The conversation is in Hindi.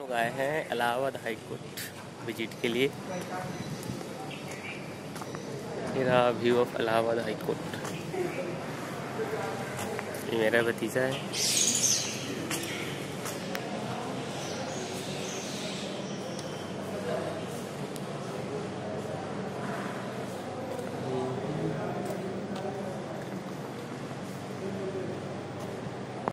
लोग आए हैं इलाहाबाद हाई कोर्ट विजिट के लिए। मेरा view of Allahabad High Court. ये मेरा भतीजा है।